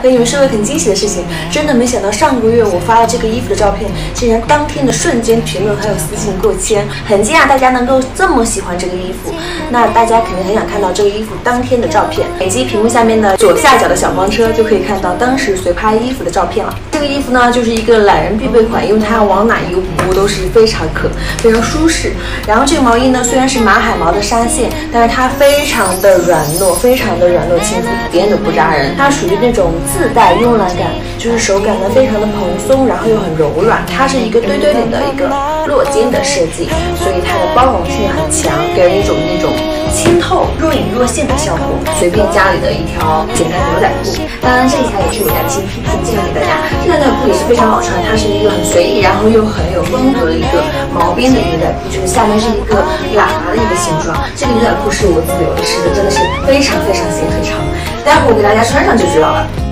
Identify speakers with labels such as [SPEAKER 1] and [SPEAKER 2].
[SPEAKER 1] 跟你们说个很惊喜的事情，真的没想到上个月我发了这个衣服的照片，竟然当天的瞬间评论还有私信过千，很惊讶大家能够这么喜欢这个衣服。那大家肯定很想看到这个衣服当天的照片，点击屏幕下面的左下角的小黄车就可以看到当时随拍衣服的照片了。这个衣服呢，就是一个懒人必备款，因为它往哪一个补都是非常舒适。然后这个毛衣呢，虽然是马海毛的纱线，但是它非常的软糯，亲肤，一点都不扎人。它属于那种自带慵懒感，就是手感呢非常的蓬松，然后又很柔软。它是一个堆堆领的一个落肩的设计，所以它的包容性很强，给人一种那种清透若隐若现的效果。随便家里的一条简单牛仔裤，当然这一条也是我家的新品，所以介绍给大家。这条牛仔裤也是非常好穿，它是一个很随意，然后又很有风格的一个毛边的牛仔裤，就是下面是一个喇叭的一个形状。这个牛仔裤是我自留的，是的，真的是非常显腿长。待会儿我给大家穿上就知道了。